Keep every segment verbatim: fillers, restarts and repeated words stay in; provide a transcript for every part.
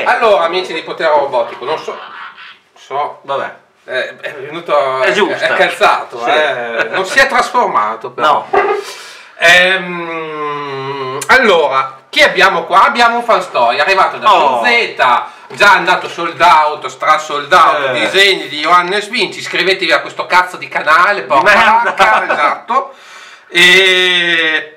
Eh. Allora, amici di Potere Robotico, non so, so, Vabbè. eh, è venuto, È giusto. è calzato, Sì. eh, non si è trasformato però. No. Ehm, allora, chi abbiamo qua? Abbiamo un fan story, arrivato da Oh. Z, già andato sold out, stra sold out, Eh. disegni di Johannes Vinci, iscrivetevi a questo cazzo di canale, porca Merda. vacca, esatto. E...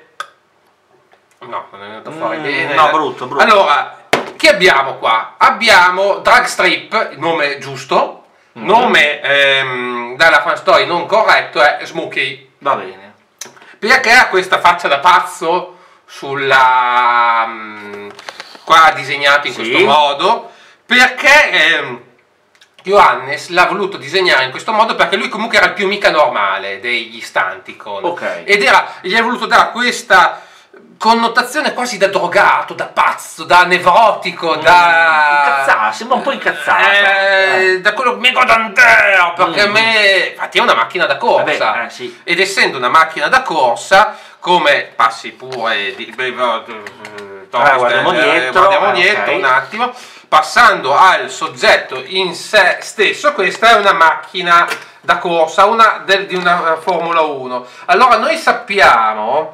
no, non è venuto fuori Mm, bene. no, brutto, brutto. Allora, chi abbiamo qua? Abbiamo Dragstrip, il nome giusto, Mm. nome ehm, dalla fan story non corretto è Smokey. Va bene. Perché ha questa faccia da pazzo sulla... um, qua disegnato in Sì. questo modo? Perché ehm, Johannes l'ha voluto disegnare in questo modo perché lui comunque era il più mica normale degli Stanticon. Ok. Ed era, gli ha voluto dare questa connotazione quasi da drogato, da pazzo, da nevrotico, da... Incazzato, sembra un po' incazzato. Eh, da quello Mega Dantero, perché a Mm. me infatti è una macchina da corsa. Vabbè, eh, sì. Ed essendo una macchina da corsa, come passi pure di, beh, eh, guardiamo eh, dietro, guardiamo eh, dietro ok. un attimo, passando al soggetto in sé stesso, questa è una macchina da corsa, una del- di una eh, Formula uno. Allora noi sappiamo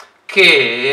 che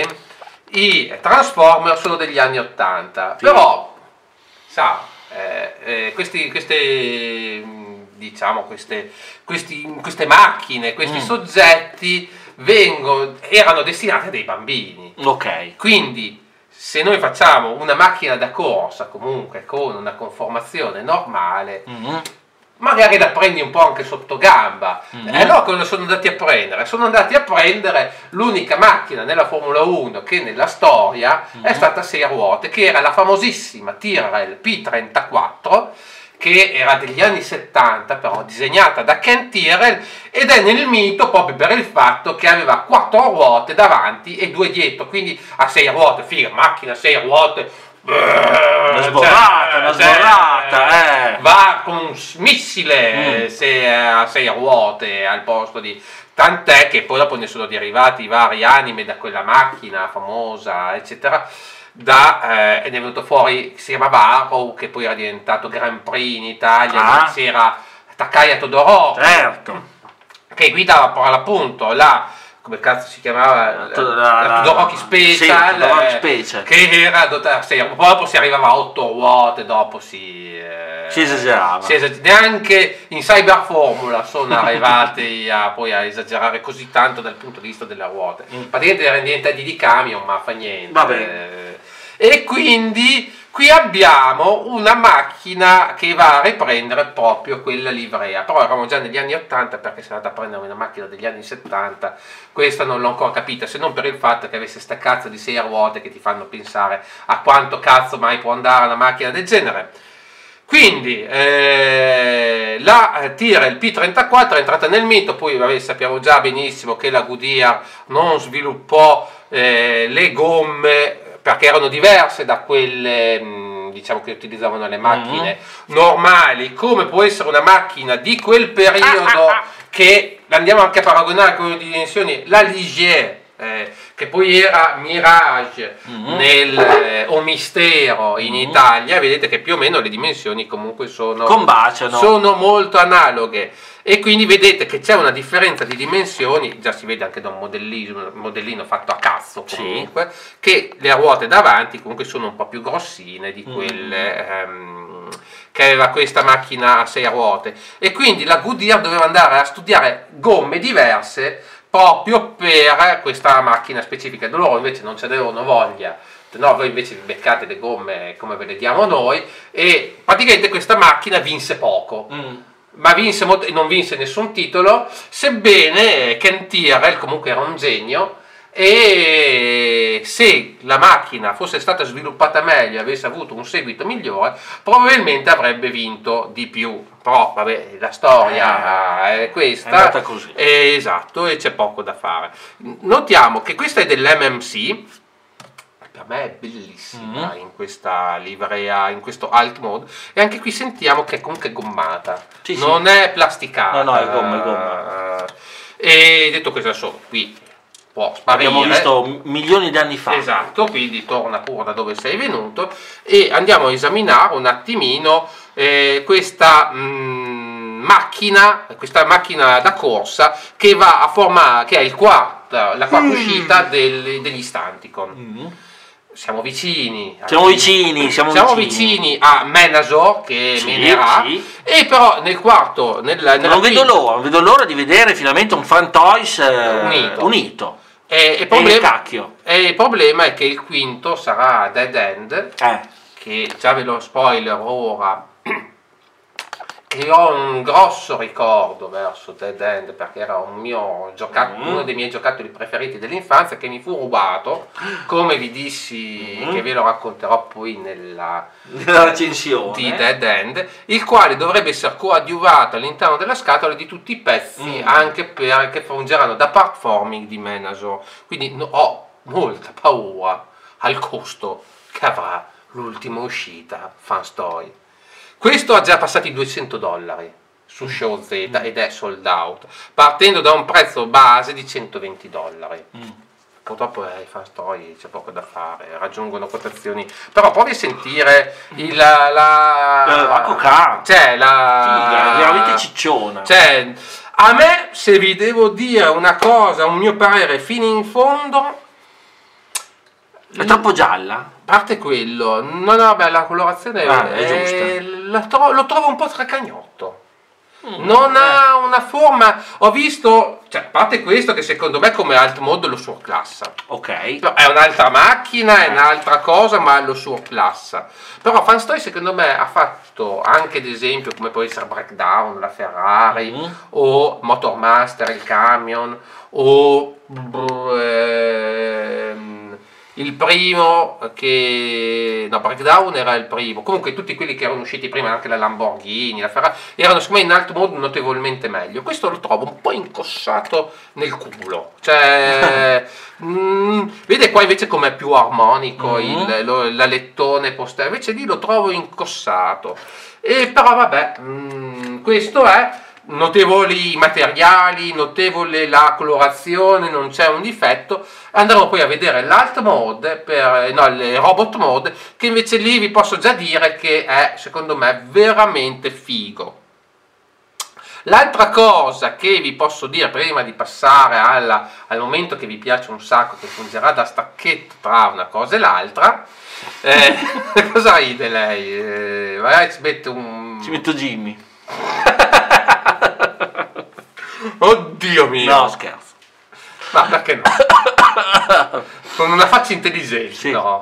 i Transformer sono degli anni ottanta, Sì. però sa, eh, eh, questi, queste mh, diciamo queste, questi, queste macchine, questi Mm. soggetti vengono, erano destinati a dei bambini. Ok. Quindi se noi facciamo una macchina da corsa comunque con una conformazione normale, Mm. magari la prendi un po' anche sotto gamba. Mhm. E allora cosa sono andati a prendere? Sono andati a prendere l'unica macchina nella Formula uno che nella storia è Mhm. stata a sei ruote, che era la famosissima Tyrrell P trentaquattro, che era degli anni settanta, però disegnata da Ken Tyrrell, ed è nel mito proprio per il fatto che aveva quattro ruote davanti e due dietro, quindi a sei ruote, figa, macchina a sei ruote. Una sborrata, una sborrata, eh. Va con un missile Mm. se è a sei ruote al posto di... Tant'è che poi dopo ne sono derivati vari anime da quella macchina famosa, eccetera, da, eh, ed è venuto fuori, si chiamava Arrow, che poi era diventato Grand Prix in Italia, Ah. dove c'era Takaya Todoroki, Certo. che guidava per l'appunto la... come cazzo si chiamava? La- La, la- Todoroki Special, sì, Todoroki eh, Special. che era dotata, sì, dopo si arrivava a otto ruote, dopo si... eh, Si esagerava. si esager- neanche in Cyber Formula sono arrivati a, poi a esagerare così tanto dal punto di vista delle ruote. Mm. Praticamente erano diventati di camion, ma fa niente. Va bene. Eh, e quindi qui abbiamo una macchina che va a riprendere proprio quella livrea, però eravamo già negli anni ottanta perché si è andata a prendere una macchina degli anni settanta, questa non l'ho ancora capita, se non per il fatto che avesse sta cazzo di sei ruote che ti fanno pensare a quanto cazzo mai può andare una macchina del genere. Quindi eh, la eh, Tyrrell P trentaquattro è entrata nel mito, poi vabbè, sappiamo già benissimo che la Goodyear non sviluppò eh, le gomme perché erano diverse da quelle mh, diciamo che utilizzavano le macchine normali, come può essere una macchina di quel periodo che andiamo anche a paragonare con le dimensioni, la Ligier, eh, che poi era Mirage Mhm. nel, eh, o Mistero in Mhm. Italia, vedete che più o meno le dimensioni comunque sono, Combaciano. sono molto analoghe, e quindi vedete che c'è una differenza di dimensioni, già si vede anche da un modellino, modellino fatto a cazzo comunque, che le ruote davanti comunque sono un po' più grossine di quelle ehm, che aveva questa macchina a sei ruote, e quindi la Goodyear doveva andare a studiare gomme diverse proprio per questa macchina specifica. Loro invece non ce n'avevano voglia, no, voi invece vi beccate le gomme come ve le diamo noi, e praticamente questa macchina vinse poco. Mm. Ma vinse molto, non vinse nessun titolo, sebbene Ken Tyrrell comunque era un genio, e se la macchina fosse stata sviluppata meglio e avesse avuto un seguito migliore, probabilmente avrebbe vinto di più. Però vabbè, la storia è questa, è andata così. eh, esatto, e c'è poco da fare. Notiamo che questa è dell'M M C, per me è bellissima, Mhm. in questa livrea, in questo alt mode, e anche qui sentiamo che è comunque gommata, Sì, sì. non è plasticata. No, no, è gomma, è gomma. E detto questo, adesso qui può sparire. Abbiamo visto milioni di anni fa. Esatto, quindi torna pure da dove sei venuto e andiamo a esaminare un attimino eh, questa mh, macchina, questa macchina da corsa che va a formare, che è il quarto, la quarta mm. uscita del, degli Stunticon. Mm. Siamo vicini, siamo vicini, siamo, siamo vicini. vicini a Menasor che sì, menerà sì. E però nel quarto, nel, non vedo l'ora, non vedo l'ora di vedere finalmente un Fantoys eh, unito. unito. E, e, problema, e il cacchio. E il problema è che il quinto sarà Dead End, eh. che già ve lo spoiler ora. Io ho un grosso ricordo verso Dead End perché era un mio giocattolo, mm. uno dei miei giocattoli preferiti dell'infanzia che mi fu rubato, come vi dissi mm. che ve lo racconterò poi nella, nella recensione di Dead End, il quale dovrebbe essere coadiuvato all'interno della scatola di tutti i pezzi mm. anche per, che fungeranno da platforming di Menasor, quindi no, ho molta paura al costo che avrà l'ultima uscita Fanstoy. Questo ha già passato i duecento dollari su Show Z ed è sold out, partendo da un prezzo base di centoventi dollari. Mm. Purtroppo ai Fanstoy c'è poco da fare, raggiungono quotazioni. Però provi a sentire il, la... la, la coca. Cioè, la... Sì, è veramente cicciona. Cioè, a me, se vi devo dire una cosa, un mio parere fino in fondo... È troppo gialla? A parte quello, no, no, beh, la colorazione ah, è, è giusta. Tro lo trovo un po' tracagnotto. Mm, non eh. ha una forma. Ho visto, cioè, a parte questo, che secondo me come alt mode lo surclassa. Ok. È un'altra macchina, è un'altra cosa, ma lo surclassa. Però Fanstoy, secondo me, ha fatto anche, ad esempio, come può essere Breakdown, la Ferrari, mm. o Motormaster, il camion, o. Ehm, il primo che no, Breakdown era il primo, comunque tutti quelli che erano usciti prima, anche la Lamborghini, la Ferrari, erano secondo me in alt mode notevolmente meglio. Questo lo trovo un po' incossato nel culo, cioè mh, vede qua invece com'è più armonico mm-hmm. il, lo, l'alettone posteriore, invece lì lo trovo incossato. E però vabbè, mh, questo è. Notevoli i materiali, notevole la colorazione, non c'è un difetto. Andremo poi a vedere l'alt mode, per, no, il robot mode, che invece lì vi posso già dire che è, secondo me, veramente figo. L'altra cosa che vi posso dire prima di passare alla, al momento che vi piace un sacco, che fungerà da stacchetto tra una cosa e l'altra, eh, cosa ride lei? Eh, vai, ci metto un... Ci metto Jimmy. Oddio mio! No, scherzo. Ma perché no? Con una faccia intelligente, sì. No?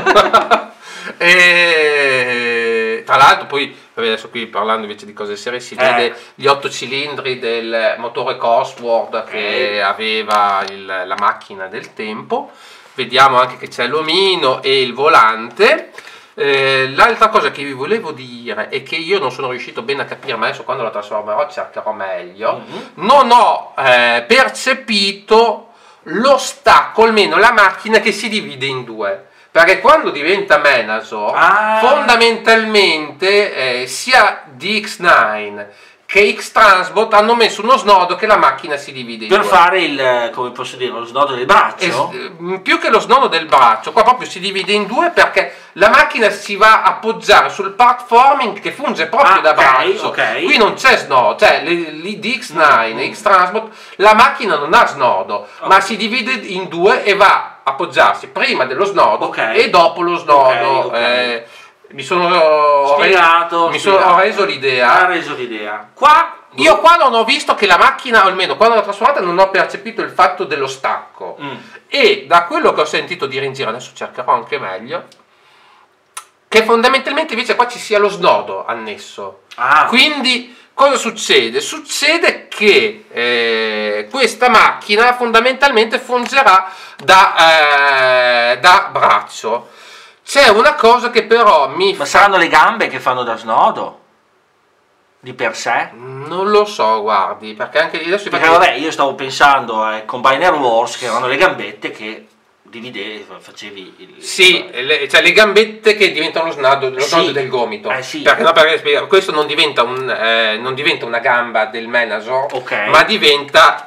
E tra l'altro poi, adesso qui parlando invece di cose serie, si eh. vede gli otto cilindri del motore Cosworth che eh. aveva il, la macchina del tempo. Vediamo anche che c'è l'omino e il volante. Eh, l'altra cosa che vi volevo dire è che io non sono riuscito bene a capire, ma adesso quando la trasformerò cercherò meglio. Mm-hmm. Non ho eh, percepito lo stacco, almeno la macchina che si divide in due, perché quando diventa Menasor ah. fondamentalmente eh, sia D X nove che X-Transbot hanno messo uno snodo che la macchina si divide in per due. fare il, come posso dire, lo snodo del braccio? Es più che lo snodo del braccio, qua proprio si divide in due perché la macchina si va a appoggiare sul platforming che funge proprio ah, da okay, braccio. Okay. Qui non c'è snodo, cioè l'I D X nove, mm. X-Transbot, la macchina non ha snodo, okay. ma si divide in due e va a appoggiarsi prima dello snodo okay. e dopo lo snodo. Okay, okay. Eh, mi sono spiegato, mi spiegato. sono ho reso l'idea. Ha reso l'idea. Qua io qua non ho visto che la macchina, o almeno quando l'ho trasformata, non ho percepito il fatto dello stacco. Mm. E da quello che ho sentito dire in giro, adesso cercherò anche meglio, che fondamentalmente invece qua ci sia lo snodo annesso. Ah. Quindi cosa succede? Succede che eh, questa macchina fondamentalmente fungerà da, eh, da braccio. C'è una cosa che però mi Ma fa... saranno le gambe che fanno da snodo? Di per sé? Non lo so, guardi, perché anche adesso... Perché vabbè, io stavo pensando a Combiner Wars, che erano le gambette che dividevi, facevi il... Sì, le, cioè le gambette che diventano lo snodo, lo snodo sì. del gomito. Eh sì. Perché, no, perché questo non diventa, un, eh, non diventa una gamba del Menasor, okay. ma diventa... Cioè,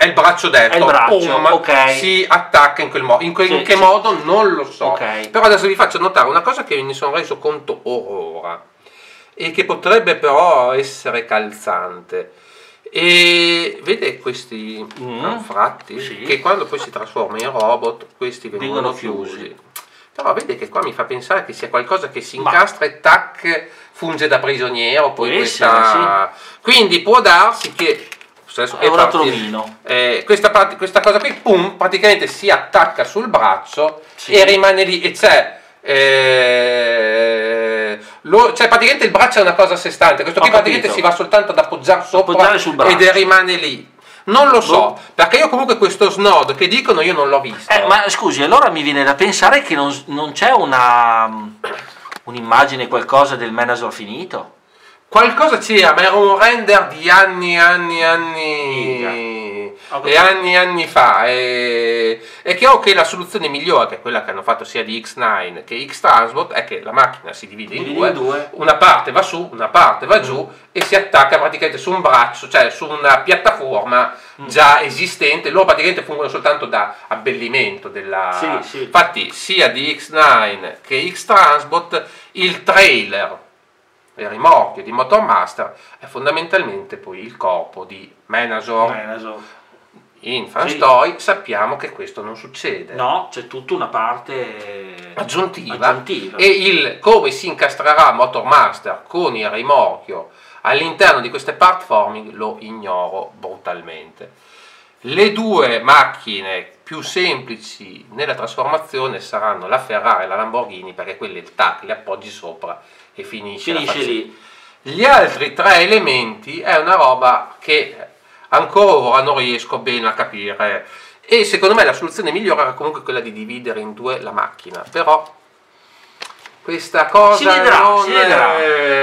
è il braccio destro, è il braccio, Pum, okay. si attacca in quel modo. In, que- sì, in che sì. modo non lo so. Okay. Però adesso vi faccio notare una cosa che mi sono reso conto ora e che potrebbe però essere calzante. E vede questi Mm. anfratti Sì. che quando poi si trasforma in robot questi vengono Vengono chiusi. chiusi. Però vede che qua mi fa pensare che sia qualcosa che si Ma- incastra e tac funge da prigioniero. Poi Può questa... Quindi può darsi che adesso È un parti- ratolino. eh, questa, parte- questa cosa qui pum, praticamente si attacca sul braccio Sì. e rimane lì e c'è eh, lo- cioè praticamente il braccio è una cosa a sé stante, questo Ho qui praticamente capito. si va soltanto ad appoggiare sopra Appoggiare sul braccio. ed rimane lì. Non lo so, Boh. perché io comunque questo snod che dicono io non l'ho visto. Eh, ma scusi, allora mi viene da pensare che non, non c'è una un'immagine, qualcosa del Menasor finito? Qualcosa c'era, ma era un render di anni, anni, anni Ho e capito. anni, anni fa. E... È chiaro che la soluzione migliore, che è quella che hanno fatto sia di X nove che X-Transbot, è che la macchina si divide in Divide due, in due. una parte va su, una parte va giù e si attacca praticamente su un braccio, cioè su una piattaforma già esistente. Loro praticamente fungono soltanto da abbellimento della... Sì, sì. Infatti sia di X nove che X-Transbot il trailer, il rimorchio di Motormaster è fondamentalmente poi il corpo di Menasor. Menasor. In Fans Sì. Toy sappiamo che questo non succede. No, c'è tutta una parte Aggiuntiva, aggiuntiva. e il come si incastrerà Motormaster con il rimorchio all'interno di queste platforming lo ignoro brutalmente. Le due macchine più semplici nella trasformazione saranno la Ferrari e la Lamborghini, perché quelle il tac li appoggi sopra e finisce, Finisce la faccenda. lì. Gli altri tre elementi è una roba che ancora ora non riesco bene a capire, e secondo me la soluzione migliore era comunque quella di dividere in due la macchina, però questa cosa Si vedrà, non si vedrà.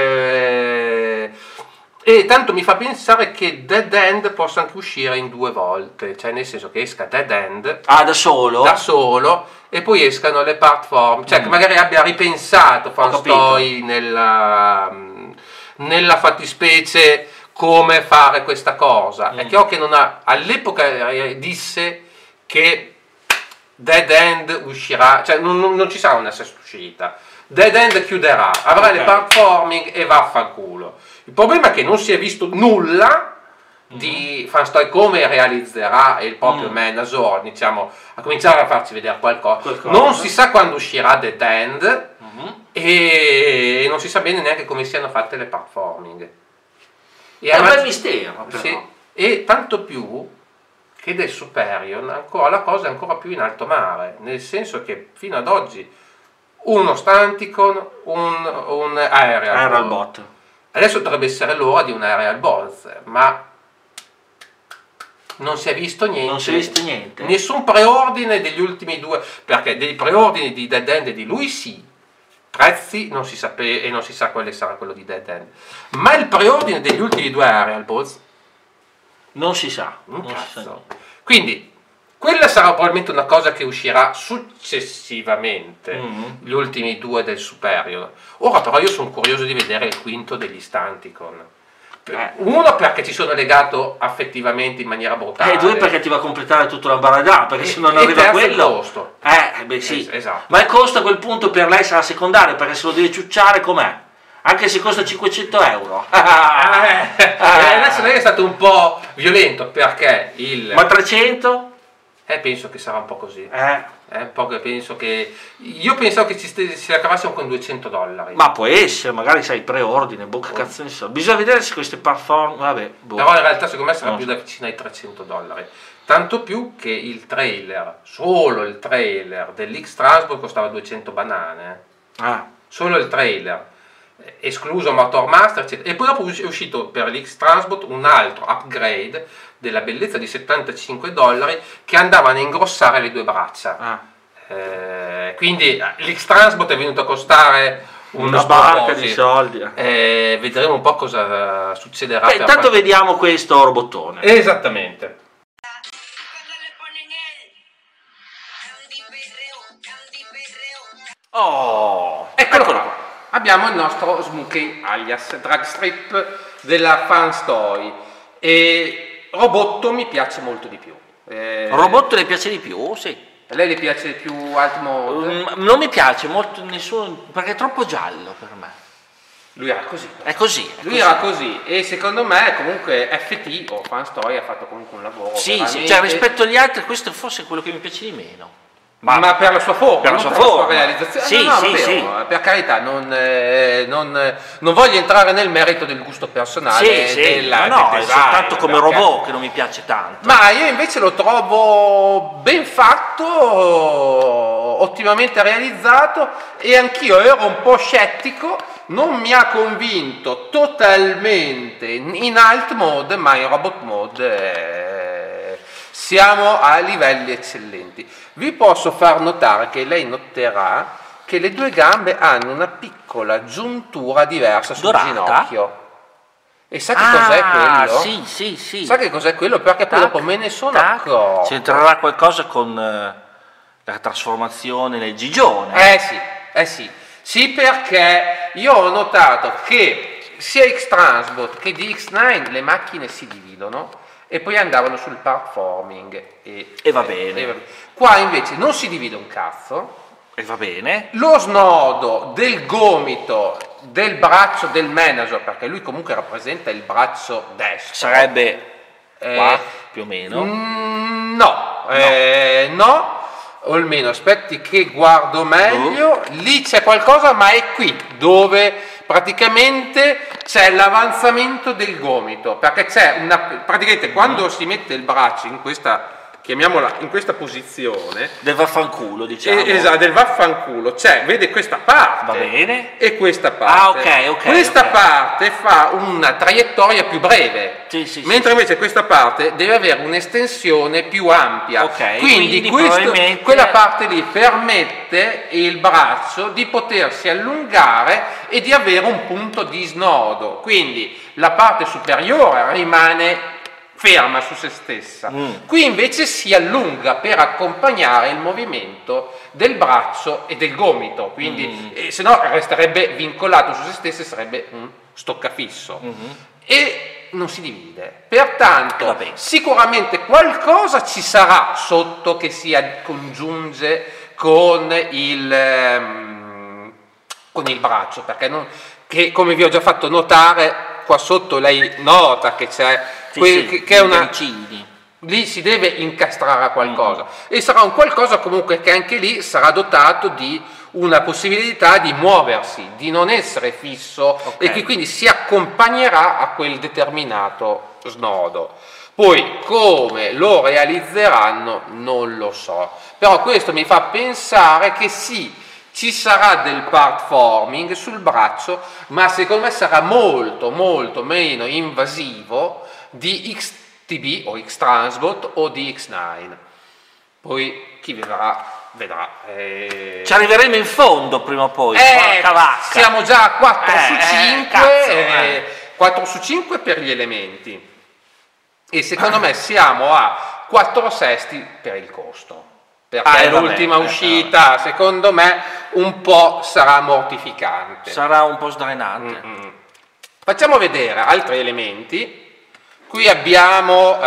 è... E tanto mi fa pensare che Dead End possa anche uscire in due volte, cioè nel senso che esca Dead End Ah, da solo? da solo e poi escano le platform, cioè Mm. che magari abbia ripensato Fans capito. Toy nella, nella fattispecie come fare questa cosa. Mm. È chiaro che non ha, all'epoca eh, disse che Dead End uscirà, cioè non, non- non ci sarà una sesta uscita. Dead End chiuderà, avrà Ok. le platforming e vaffanculo. Il problema è che non si è visto nulla di Fans Toy come realizzerà il proprio Mm. Menasor, diciamo, a cominciare a farci vedere qualcosa. Qualcosa. Non si sa quando uscirà Dead End Mhm. e non si sa bene neanche come siano fatte le platforming. E È un avanti- bel mistero, però. sì, e tanto più che del Superior ancora la cosa è ancora più in alto mare, nel senso che fino ad oggi uno Stanticon, un, un Aerial, Aerial Ball. Bot. Adesso dovrebbe essere l'ora di un Aerial Balls, ma non si è visto niente. Non si è visto niente. Nessun preordine degli ultimi due, perché dei preordini di Dead End e di lui sì, prezzi non si sapeva e non si sa quale sarà quello di Dead End, ma il preordine degli ultimi due Aerial Balls Non si sa. un non si sa cazzo. niente. Quindi quella sarà probabilmente una cosa che uscirà successivamente, Mhm. gli ultimi due del Superior. Ora però io sono curioso di vedere il quinto degli Stanticon. Eh. Uno perché ci sono legato affettivamente in maniera brutale. E due perché ti va a completare tutto l'ambaradà, perché se non E- e arriva terzo il quello... costo. Eh, beh sì. Es- esatto. Ma il costo a quel punto per lei sarà secondario, perché se lo deve ciucciare com'è? Anche se costa cinquecento euro. Eh, eh, adesso lei è stato un po' violento perché il... Ma trecento? Eh, penso che sarà un po' così. Eh, Eh, un po' che penso che... Io pensavo che ci st- si la cavassero con duecento dollari. ma può essere, magari sai preordine, boh, che cazzo ne so. Bisogna vedere se queste platform, vabbè, boh. Però in realtà secondo me sarà No. più da vicino ai trecento dollari. Tanto più che il trailer, solo il trailer dell'X-Transport costava duecento banane. Ah, Solo il trailer, eh, escluso Motormaster, eccetera. E poi dopo è uscito per l'X-Transport un altro upgrade della bellezza di settantacinque dollari che andavano a ingrossare le due braccia. ah. Eh, quindi eh, l'X-Transport è venuto a costare Una barca di soldi. Eh, vedremo un po' cosa succederà. Beh, per intanto quanto- vediamo questo robottone. Esattamente. Oh, Eccolo qua. Abbiamo il nostro Smokey alias Dragstrip della Fans Toy. E Robotto mi piace molto di più. Eh, Robotto le piace di più? Sì. A lei le piace di più Alt Mode? Um, non mi piace molto nessuno, perché è troppo giallo per me. Lui era così. È così. È Lui così. era così e secondo me comunque F T o Fan Story ha fatto comunque un lavoro. Sì, veramente... sì, cioè rispetto agli altri questo è forse quello che mi piace di meno. Ma, ma per la sua forma, per la non sua, per forma. La sua realizzazione. Sì, no, no, sì, vabbè, sì. no, per carità, non, eh, non, non voglio entrare nel merito del gusto personale. Sì, sì, della, no, no, del è design, soltanto come perché... robot che non mi piace tanto. Ma io invece lo trovo ben fatto, ottimamente realizzato e anch'io ero un po' scettico, non mi ha convinto totalmente in Alt Mode, ma in Robot Mode eh, siamo a livelli eccellenti. Vi posso far notare che lei noterà che le due gambe hanno una piccola giuntura diversa sul Dorata? ginocchio. E sa che ah, cos'è quello? Sì, sì, sì. Sa che cos'è quello? Perché poi Tac, dopo me ne sono tac. accorto. C'entrerà qualcosa con eh, la trasformazione nel gigione. Eh sì, eh sì. Sì, perché io ho notato che sia X-Transbot che di X nove le macchine si dividono e poi andavano sul performing. E, E va bene. e va bene. Qua invece non si divide un cazzo. E va bene. Lo snodo del gomito del braccio del manager, perché lui comunque rappresenta il braccio destro, Sarebbe eh, qua, più o meno. Mm, no, no. Eh, no. O almeno aspetti che guardo meglio, uh. lì c'è qualcosa, ma è qui dove praticamente c'è l'avanzamento del gomito, perché c'è una praticamente uh. quando si mette il braccio in questa, chiamiamola, in questa posizione del vaffanculo, diciamo. Eh, esatto, del vaffanculo, cioè vede questa parte. Va bene. E questa parte. Ah, ok, ok. Questa okay. parte fa una traiettoria più breve. Sì, sì, mentre sì, invece sì. questa parte deve avere un'estensione più ampia. Okay, quindi quindi questo, probabilmente... quella parte lì permette il braccio di potersi allungare e di avere un punto di snodo. Quindi la parte superiore rimane ferma su se stessa. Mm. Qui invece si allunga per accompagnare il movimento del braccio e del gomito, quindi mm. eh, se no resterebbe vincolato su se stesso e sarebbe un stoccafisso. Mm-hmm. E non si divide. Pertanto sicuramente qualcosa ci sarà sotto che si congiunge con il, ehm, con il braccio, perché non, che, come vi ho già fatto notare, qua sotto lei nota che c'è sì, que- sì, che, che è una vicini. Lì si deve incastrare a qualcosa mm-hmm. e sarà un qualcosa comunque che anche lì sarà dotato di una possibilità di muoversi, di non essere fisso, okay. E che quindi si accompagnerà a quel determinato snodo. Poi come lo realizzeranno non lo so, però questo mi fa pensare che sì, ci sarà del part forming sul braccio, ma secondo me sarà molto molto meno invasivo di X T B o X-Transbot o di X nove. Poi chi vedrà vedrà. Eh... Ci arriveremo in fondo prima o poi. Eh, siamo già a quattro su cinque, eh, cazzo, eh. quattro su cinque per gli elementi e secondo me siamo a quattro sesti per il costo, perché ah, l'ultima vabbè, uscita eh, secondo me un po' sarà mortificante, sarà un po' sdrenante. Mm-hmm. Facciamo vedere altri elementi. Qui abbiamo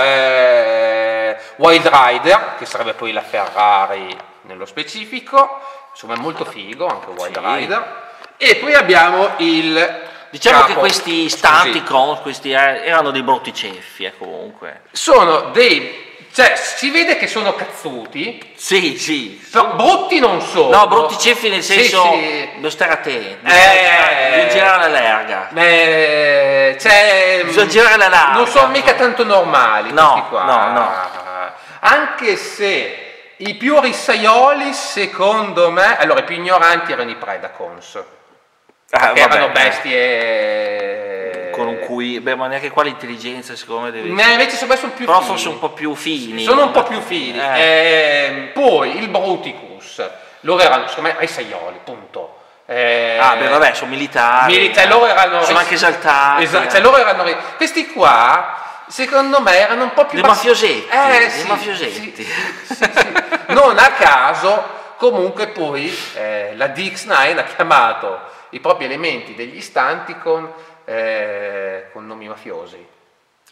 eh, Wild Rider, che sarebbe poi la Ferrari nello specifico, insomma è molto figo anche Wild sì. Rider, e poi abbiamo il diciamo capo, che questi Staticon questi erano dei brutti ceffi, eh, comunque sono dei, cioè si vede che sono cazzuti, sì sì però brutti non sono, no, brutti ceffi nel senso sì, sì. Devo stare attenti, eh, devi girare la larga, eh, cioè, bisogna girare la larga, non sono mica tanto normali no, questi qua, no, no. Anche se i più rissaioli, secondo me, allora i più ignoranti erano i Predacons, ah, che vabbè, erano bestie con cui, beh, ma neanche qua l'intelligenza secondo me deve essere. Invece secondo me sono più però fini. forse un po' più fini. Sono un po' più fini. Eh. Eh, poi il Bruticus, loro erano secondo me rissaioli, punto. Eh, ah, beh, vabbè, sono militari. Militari, loro erano sono anche esaltati. Esatto, cioè loro erano questi qua. Secondo me erano un po' più dei mafiosetti, eh, dei sì, mafiosetti. Sì, sì, sì. Non a caso comunque poi eh, la D X nove ha chiamato i propri elementi degli istanti con, eh, con nomi mafiosi.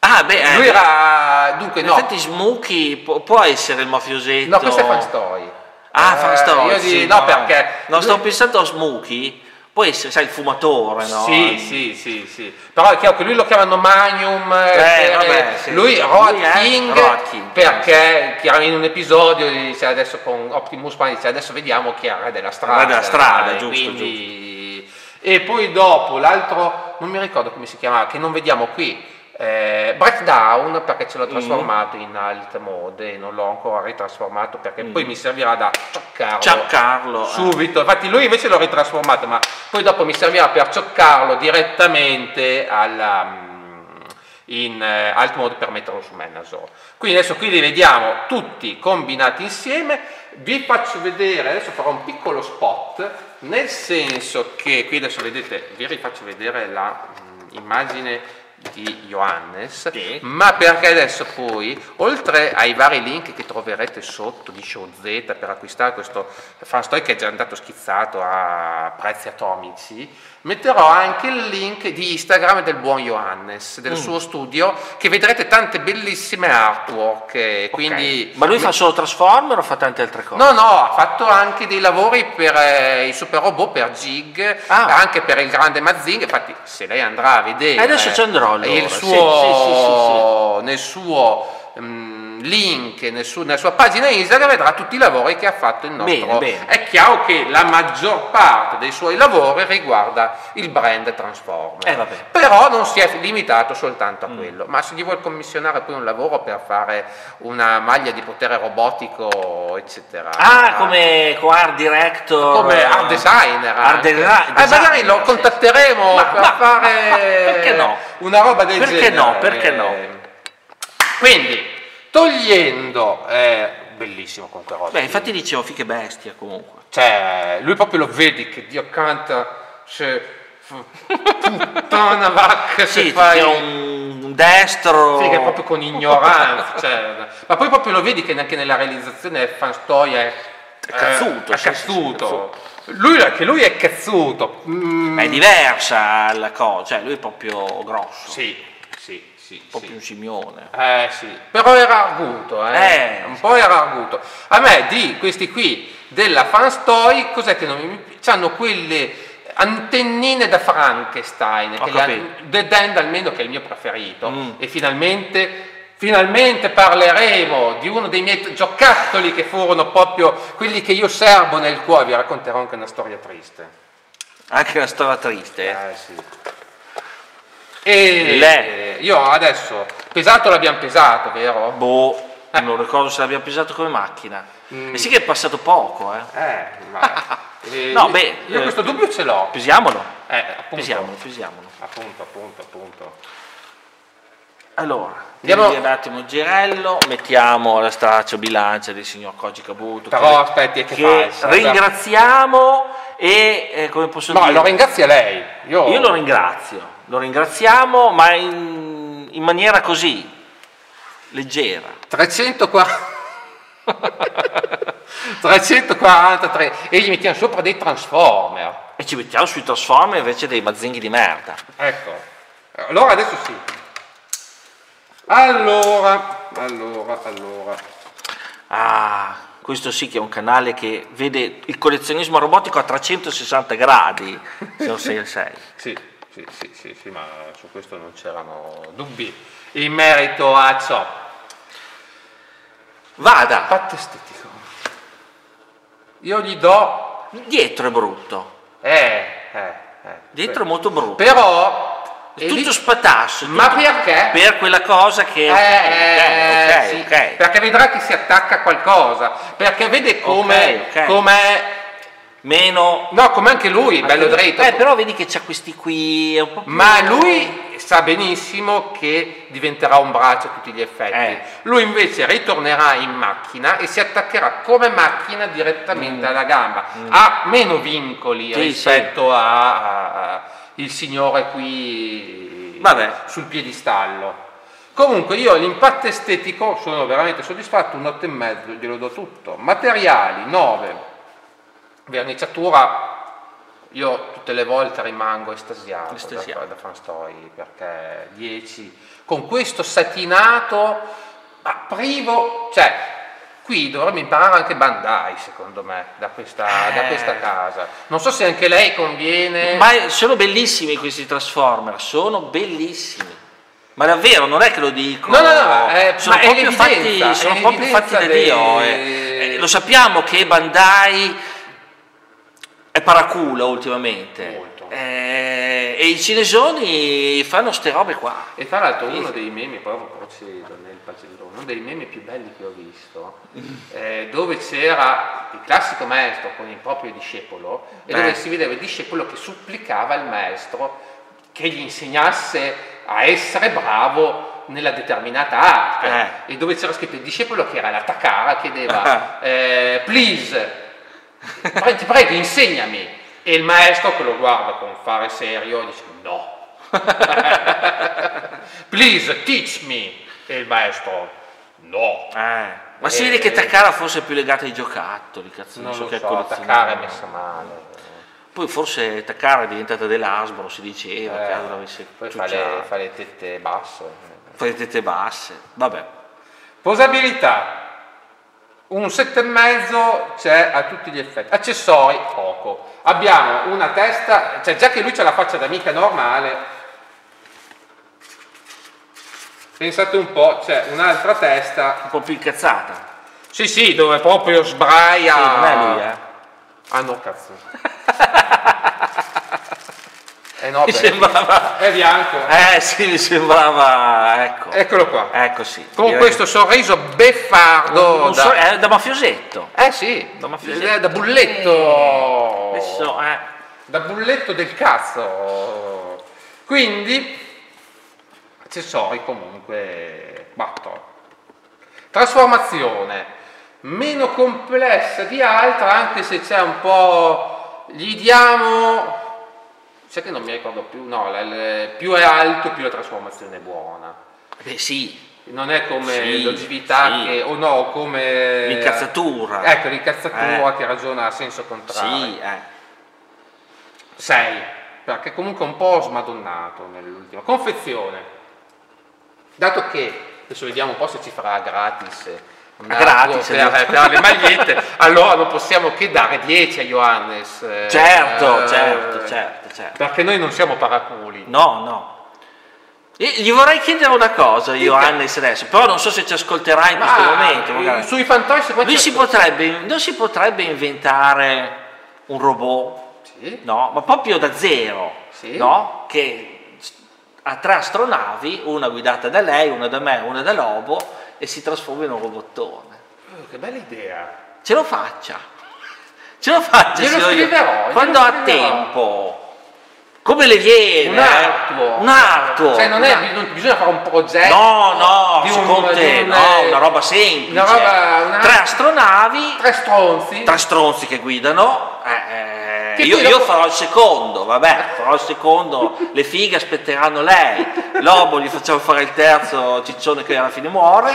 Ah, beh, lui eh, era, dunque in no, effetti Smokey può, può essere il mafiosetto. no, questo è Fan Story. Ah, Eh, Fan Story, io sì, di- no, perché no, lui- sto pensando a Smokey, può essere, sai, il fumatore, no? Sì, sì, sì, sì. Però è chiaro che lui lo chiamano Magnum, eh, Eh, per- vabbè, sì. lui Road Lui è King, Road King, perché chiaro in un episodio dice adesso con Optimus Prime dice adesso vediamo chi è il re della strada. Re della strada, eh, giusto, quindi... E poi dopo l'altro, non mi ricordo come si chiamava, che non vediamo qui, eh, Breakdown, perché ce l'ho trasformato in alt mode e non l'ho ancora ritrasformato perché poi mi servirà da cioccarlo, Cioccarlo, eh. subito. Infatti lui invece l'ho ritrasformato, ma poi dopo mi servirà per cioccarlo direttamente alla, mm, in eh, alt mode per metterlo su Menasor. Quindi adesso qui li vediamo tutti combinati insieme. Vi faccio vedere, adesso farò un piccolo spot, nel senso che qui adesso vedete, vi rifaccio vedere la mm, immagine di Johannes, Sì. ma perché adesso poi, oltre ai vari link che troverete sotto di Show Z per acquistare questo Fan Story che è già andato schizzato a prezzi atomici, metterò anche il link di Instagram del buon Johannes, del Mm. suo studio, che vedrete tante bellissime artwork, e Ok. quindi... Ma lui fa solo Transformer o fa tante altre cose? No, no, ha fatto anche dei lavori per eh, i super robot, per Jig, Ah. anche per il grande Mazzing. Infatti, se lei andrà a vedere Eh, adesso ci andrò, allora. il Sì, suo, sì, sì, sì, nel suo mm, link, nel suo- nella sua pagina Instagram, vedrà tutti i lavori che ha fatto il nostro. Bene, bene. È chiaro che la maggior parte dei suoi lavori riguarda il brand Transformer. Eh, vabbè. Però non si è limitato soltanto a Mm. quello, ma se gli vuol commissionare poi un lavoro per fare una maglia di potere robotico, eccetera. Ah, come con Art Director. come art designer. Art anche. de- Eh, magari designer, lo sì. contatteremo Ma- per ma- fare ma- perché no? una roba del Perché genere. no, perché no? Quindi, togliendo, eh, bellissimo comunque Rocky. Beh, infatti dicevo, fiche bestia comunque. Cioè, lui proprio lo vedi che Dio canta, se puttana vacca, se Sì, fai... è un destro. Sì, che è proprio con ignoranza, cioè, ma poi proprio lo vedi che neanche nella realizzazione Fan Story è È cazzuto, è sì, cazzuto. Lui, che lui è cazzuto. Mm, Ma è diversa la cosa, cioè lui è proprio grosso. sì, sì, sì, Proprio sì. un Simione. Eh sì, però era arguto, eh. Eh. Un po' era arguto. A me di questi qui della Fan Story, cos'è che non mi piace? Hanno quelle antennine da Frankenstein, Ho che capito. la- Dead End almeno che è il mio preferito, Mm. e finalmente finalmente parleremo di uno dei miei giocattoli che furono proprio quelli che io serbo nel cuore. Vi racconterò anche una storia triste. Anche una storia triste. eh. Eh sì. E Le. io adesso, pesato l'abbiamo pesato, vero? Boh, non ricordo se l'abbiamo pesato come macchina. Mm. E sì che è passato poco, eh. Eh, ma... eh, No, io- beh, io eh, questo dubbio ce l'ho. Pesiamolo. Eh, appunto. Pesiamolo, pesiamolo. Appunto, appunto, appunto. Allora, Andiamo- tiriamo un attimo il girello, mettiamo la straccia bilancia del signor Koji Kabuto. Però che, aspetti, è che, che fa? ringraziamo e eh, come posso No, dire? lo ringrazia lei. Io, Io lo ringrazio, lo ringraziamo, ma in, in maniera così, leggera. trecentoquaranta trecentoquarantatré e gli mettiamo sopra dei Transformer. E ci mettiamo sui Transformer invece dei mazzinghi di merda. Ecco. Allora adesso sì. Allora, allora, allora. Ah, questo sì che è un canale che vede il collezionismo robotico a trecentosessanta gradi, se non sei il sei. Sì, sì, sì, sì, sì, ma su questo non c'erano dubbi in merito a ciò. Vada, Patto estetico. Io gli do... dietro è brutto, Eh, eh, eh. dietro è molto brutto. Però... È e tutto lì- spatasso. Ma tutto- perché? Per quella cosa che... Eh, ok, ok, sì, ok. perché vedrà che si attacca a qualcosa, perché vede come, Ok, ok. come Meno... no, come anche lui, bello dritto. Eh, però vedi che c'ha questi qui... È un po' più- Ma lui sa benissimo che diventerà un braccio a tutti gli effetti. Eh. Lui invece ritornerà in macchina e si attaccherà come macchina direttamente Mm. alla gamba. Ha meno vincoli Sì, rispetto a, a- a il signore qui Vabbè. sul piedistallo. Comunque io l'impatto estetico sono veramente soddisfatto, un otto e mezzo, glielo do tutto. Materiali nove, verniciatura io tutte le volte rimango estasiato, Estasiato. da, da Fan Story, perché dieci con questo satinato, ma privo, cioè qui dovremmo imparare anche Bandai, secondo me, da questa, Eh. da questa casa. Non so se anche lei conviene. Ma sono bellissimi questi Transformer, sono bellissimi. Ma davvero, non è che lo dico. No, no, no, eh, sono ma è proprio fatti, l'evidenza, sono è proprio fatti da l'evidenza Dio. dei- eh. Eh, lo sappiamo che Bandai è paraculo ultimamente. Molto. Eh, e i cinesoni fanno ste robe qua. E tra l'altro uno dei meme, proprio procedo nel pagellone, uno dei meme più belli che ho visto, eh, dove c'era il classico maestro con il proprio discepolo, e dove Eh. si vedeva il discepolo che supplicava al maestro che gli insegnasse a essere bravo nella determinata arte, Eh. e dove c'era scritto il discepolo che era la Takara, chiedeva eh, please, pre- ti prego insegnami, e il maestro che lo guarda con fare serio dice no. Please teach me, e il maestro no. Eh, ma si Eh, vede che Takara forse è più legata ai giocattoli, cazzo, Non so lo che so, collezione. Takara è messa male. Poi forse Takara è diventata dell'Asbro, si diceva, Eh, che Hasbro avesse poi fa le, ciucciato. fa le tette basse. Fa le tette basse, vabbè. Posabilità. Un sette e mezzo c'è a tutti gli effetti. Accessori, poco. Abbiamo una testa, cioè già che lui c'ha la faccia da mica normale, pensate un po', c'è un'altra testa. Un po' più incazzata. Sì, sì, dove proprio sbraia. Sì, non è lui, eh. Ah no, cazzo. Eh no, Mi beh, sembrava... è bianco. Eh sì, mi sembrava... Ecco. Eccolo qua. Ecco sì. Con direi questo sorriso beffardo. che- non da... so, è da mafiosetto. Eh sì, Da mafiosetto. eh, da bulletto. Adesso, eh. Da bulletto del cazzo. Quindi, accessori comunque quattro. Trasformazione meno complessa di altra, anche se c'è un po'. Gli diamo. Sai che non mi ricordo più, no, la- la- più è alto, più la trasformazione è buona. Beh sì, Non è come Sì, l'ogività sì. che, o no, come l'incazzatura. Ecco, l'incazzatura Eh. che ragiona a senso contrario. Sì, eh. sei, perché comunque è un po' smadonnato nell'ultima. Confezione. Dato che, adesso vediamo un po' se ci farà gratis. un A altro gratis, per, eh. per le magliette, allora non possiamo che dare dieci a Johannes. eh, Certo, eh, certo, certo, certo. Perché noi non siamo paraculi. No, no. E gli vorrei chiedere una cosa, Johannes adesso, però non so se ci ascolterà in questo Ma, momento. magari. Sui Fantoys Lui si potrebbe, non si potrebbe inventare un robot, Sì. no? Ma proprio da zero, Sì. no? Che ha tre astronavi, una guidata da lei, una da me, una da Lobo, e si trasforma in un robottone. Oh, che bella idea. Ce lo faccia, ce lo faccia, Glielo signor Io- scriverò, glielo quando ha scriverò. tempo. Come le viene? Un artuo. Un artuo. Cioè non è, Una- non- bisogna fare un progetto. No, no, di un- secondo te, di un- no, una roba semplice. Una roba, una- Tre astronavi, tre stronzi. tre stronzi che guidano. eh, Che io, poi io dopo- farò il secondo, vabbè, farò il secondo, le fighe aspetteranno lei. Lobo gli facciamo fare il terzo, Ciccione che alla fine muore.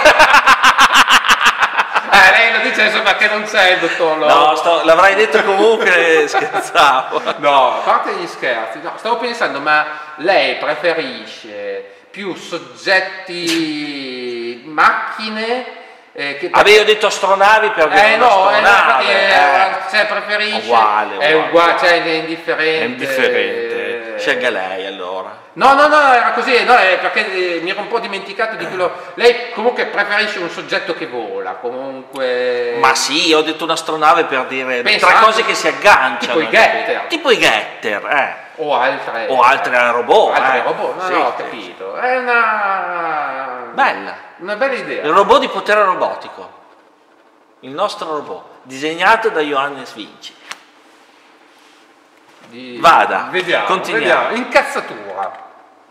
Eh, lei lo dice adesso perché non c'è il dottor Lobo. No, sto- l'avrei detto comunque, scherzavo. No, a parte gli scherzi, no, stavo pensando, ma lei preferisce più soggetti macchine eh, che Avevo io detto astronavi per dire eh una no, eh, astronave. eh, eh. cioè preferisce Uguale, è uguale, uguale, uguale. cioè è indifferente. È indifferente, eh. scelga lei allora. No, no, no, era così, no, è perché eh, mi ero un po' dimenticato di quello. Lei comunque preferisce un soggetto che vola, comunque. Ma sì, ho detto un'astronave per dire Pensa tre anche- cose che si agganciano. tipo i Getter. Tipo i Getter, eh. O altre. O altre robot, Altre eh. robot, no, Sì, no, ho sì, capito. È una. Bella. Una bella idea. Il robot di potere robotico. Il nostro robot, disegnato da Johannes Vinci. Di- Vada, Vediamo, continuiamo. vediamo. Incazzatura.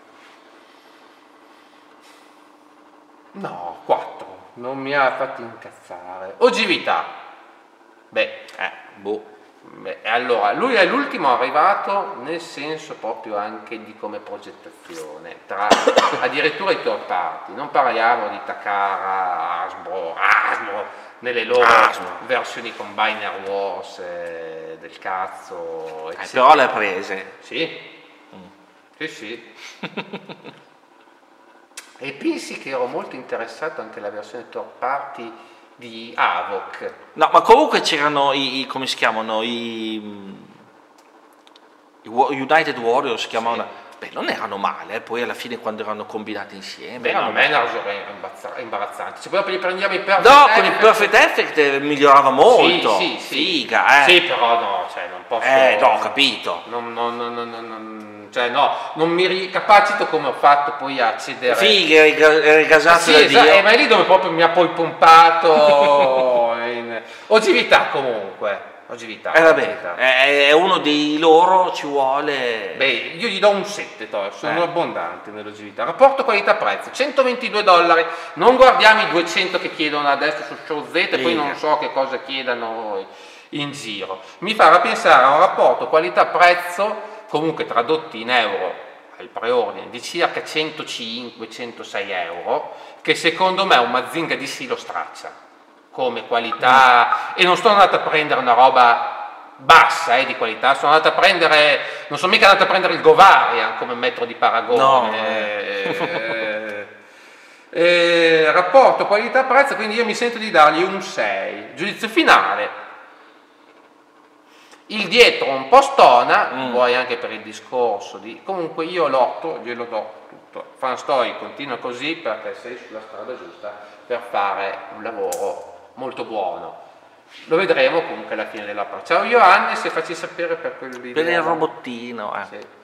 No, quattro. Non mi ha fatto incazzare. Ogività. Beh, Eh, boh. Beh, allora, lui è l'ultimo arrivato nel senso proprio anche di come progettazione, tra addirittura i third party, non parliamo di Takara, Hasbro, Hasbro nelle loro Hasbro. versioni con Binary Wars eh, del cazzo, Eh, eccetera. però le ha prese. Sì, Mm. sì, sì. E pensi che ero molto interessato anche alla versione third party di Havok. No, ma comunque c'erano i, i- come si chiamano, i, i Wa- United Warriors si chiamavano. Beh, non erano male, eh, poi alla fine quando erano combinati insieme. Beh, erano non è una cosa imbazza- imbarazzante. Se poi dopo li prendiamo i perfect No, effect, con il Perfect Effect migliorava molto. Sì, sì, sì. Figa, eh. Sì, però no, cioè non posso. Eh, no, ho capito. Non, non, non, non, non- non- cioè no, non mi ricapacito come ho fatto poi a accedere. Figa, era gasato Sì, da esatto, Dio. eh, ma è lì dove proprio mi ha poi pompato in... ogività comunque. Ogività. Eh vabbè, ogività. è, è uno dei loro, ci vuole. Beh, io gli do un sette, Tor, sono Eh. abbondante nell'ogività. Rapporto qualità-prezzo, centoventidue dollari. Non guardiamo i duecento che chiedono adesso su Show Z e poi Figa. non so che cosa chiedano in giro. Mi farà pensare a un rapporto qualità-prezzo, comunque tradotti in euro al preordine, di circa centocinque centosei euro, che secondo me un Mazinga D C lo straccia come qualità. E non sto andato a prendere una roba bassa eh, di qualità, sono andato a prendere, non sono mica andato a prendere il Govarian come metro di paragone. No. Eh, eh, rapporto qualità-prezzo, quindi io mi sento di dargli un sei. Giudizio finale. Il dietro un po' stona, Mm. vuoi anche per il discorso di... Comunque io l'otto glielo do tutto. Fan Story continua così perché sei sulla strada giusta per fare un lavoro molto buono. Lo vedremo comunque alla fine della parte. Ciao Ioannis, e facci sapere per quel video. Per il robottino, eh. Sì.